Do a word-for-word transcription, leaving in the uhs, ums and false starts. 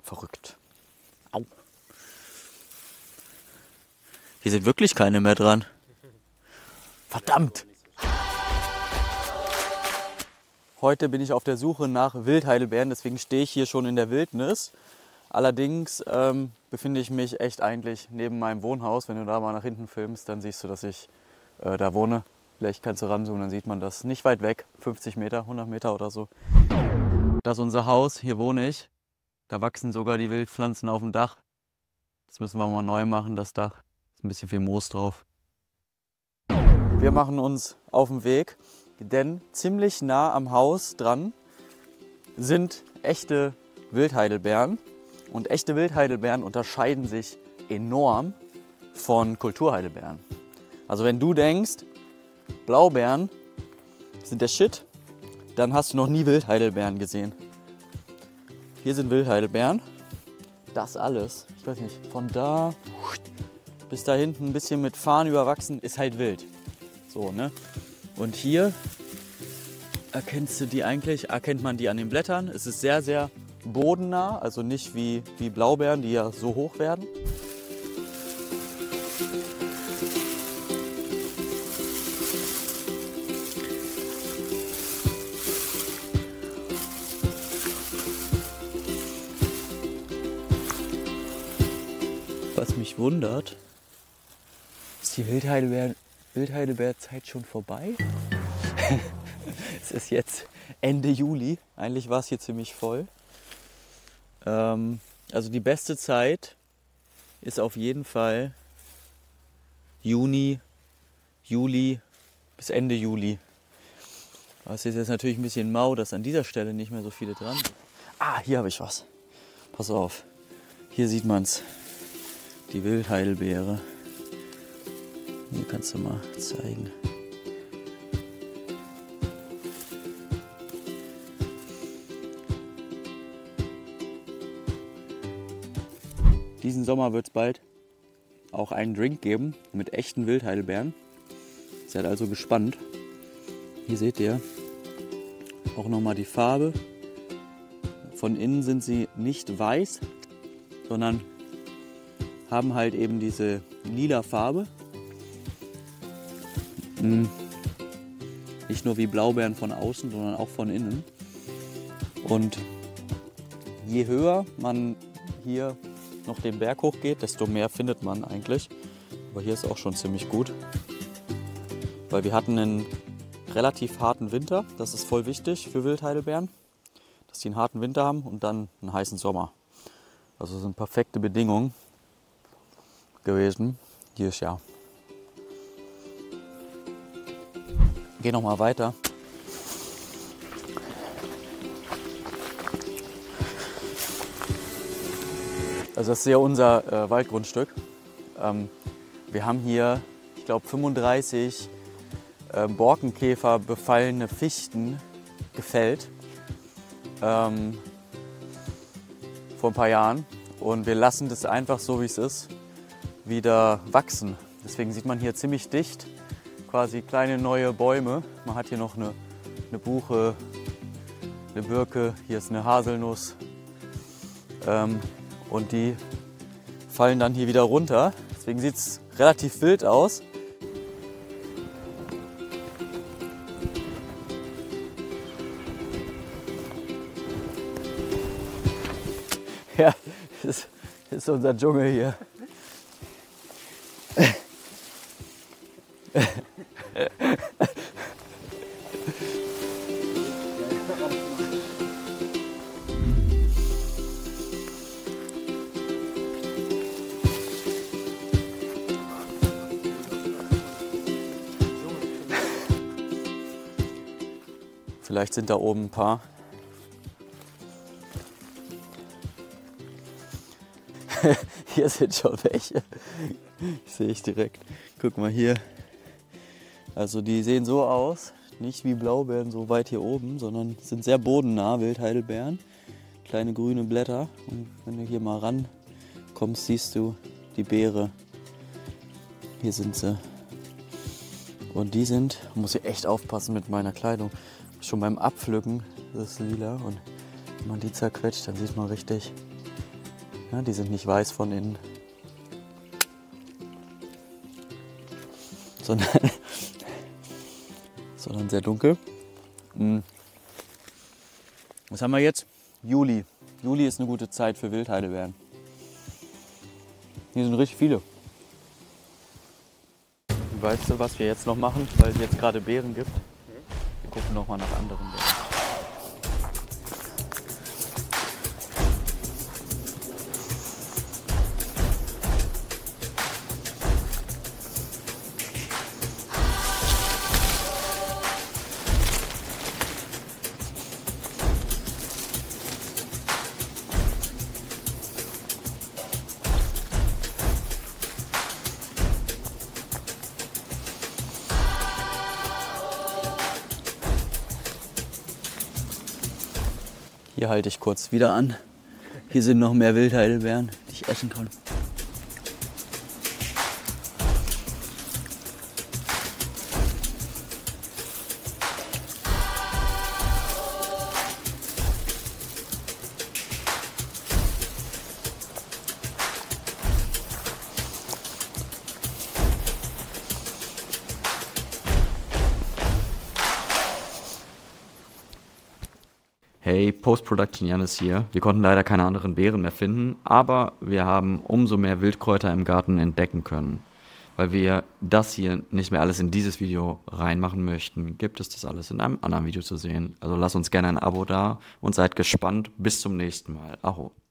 Verrückt. Au. Hier sind wirklich keine mehr dran. Verdammt! Heute bin ich auf der Suche nach Wildheidelbeeren, deswegen stehe ich hier schon in der Wildnis. Allerdings ähm, befinde ich mich echt eigentlich neben meinem Wohnhaus. Wenn du da mal nach hinten filmst, dann siehst du, dass ich äh, da wohne. Vielleicht kannst du ranzoomen, dann sieht man das. Nicht weit weg, fünfzig Meter, hundert Meter oder so. Das ist unser Haus, hier wohne ich. Da wachsen sogar die Wildpflanzen auf dem Dach. Das müssen wir mal neu machen, das Dach. Ist ein bisschen viel Moos drauf. Wir machen uns auf den Weg. Denn ziemlich nah am Haus dran sind echte Wildheidelbeeren. Und echte Wildheidelbeeren unterscheiden sich enorm von Kulturheidelbeeren. Also wenn du denkst, Blaubeeren sind der Shit, dann hast du noch nie Wildheidelbeeren gesehen. Hier sind Wildheidelbeeren. Das alles, ich weiß nicht, von da bis da hinten ein bisschen mit Farn überwachsen, ist halt wild. So, ne? Und hier erkennst du die eigentlich, erkennt man die an den Blättern. Es ist sehr, sehr bodennah, also nicht wie, wie Blaubeeren, die ja so hoch werden. Was mich wundert, ist die Wildheidelbeer, Wildheidelbeerzeit schon vorbei? Es ist jetzt Ende Juli, eigentlich war es hier ziemlich voll. Ähm, also die beste Zeit ist auf jeden Fall Juni, Juli bis Ende Juli. Das ist jetzt natürlich ein bisschen mau, dass an dieser Stelle nicht mehr so viele dran sind. Ah, hier habe ich was. Pass auf, hier sieht man es, die Wildheidelbeere. Hier kannst du mal zeigen. Diesen Sommer wird es bald auch einen Drink geben mit echten Wildheidelbeeren. Seid also gespannt. Hier seht ihr auch nochmal die Farbe. Von innen sind sie nicht weiß, sondern haben halt eben diese lila Farbe. Nicht nur wie Blaubeeren von außen, sondern auch von innen. Und je höher man hier noch den Berg hochgeht, desto mehr findet man eigentlich. Aber hier ist auch schon ziemlich gut. Weil wir hatten einen relativ harten Winter. Das ist voll wichtig für Wildheidelbeeren, dass die einen harten Winter haben und dann einen heißen Sommer. Also das sind perfekte Bedingungen gewesen dieses Jahr. Geh noch mal weiter. Also das ist ja unser äh, Waldgrundstück. Ähm, wir haben hier, ich glaube, fünfunddreißig äh, Borkenkäfer befallene Fichten gefällt ähm, vor ein paar Jahren. Und wir lassen das einfach so, wie es ist, wieder wachsen. Deswegen sieht man hier ziemlich dicht quasi kleine neue Bäume. Man hat hier noch eine, eine Buche, eine Birke, hier ist eine Haselnuss. Ähm, Und die fallen dann hier wieder runter. Deswegen sieht es relativ wild aus. Ja, das ist unser Dschungel hier. Vielleicht sind da oben ein paar. Hier sind schon welche. Sehe ich direkt. Guck mal hier. Also die sehen so aus, nicht wie Blaubeeren so weit hier oben, sondern sind sehr bodennah, Wildheidelbeeren. Kleine grüne Blätter. Und wenn du hier mal rankommst, siehst du die Beere. Hier sind sie. Und die sind, muss ich echt aufpassen mit meiner Kleidung. Schon beim Abpflücken, das ist lila. Und wenn man die zerquetscht, dann sieht man richtig, Ja, die sind nicht weiß von innen, sondern, sondern sehr dunkel. Was haben wir jetzt? Juli. Juli ist eine gute Zeit für Wildheidelbeeren. Hier sind richtig viele. Weißt du, was wir jetzt noch machen, weil es jetzt gerade Beeren gibt? Wir gucken noch mal nach anderen Beeren. Hier halte ich kurz wieder an. Hier sind noch mehr Wildheidelbeeren, die ich essen kann. Hey, Post-Production Jannis hier. Wir konnten leider keine anderen Beeren mehr finden, aber wir haben umso mehr Wildkräuter im Garten entdecken können. Weil wir das hier nicht mehr alles in dieses Video reinmachen möchten, gibt es das alles in einem anderen Video zu sehen. Also lasst uns gerne ein Abo da und seid gespannt. Bis zum nächsten Mal. Aho.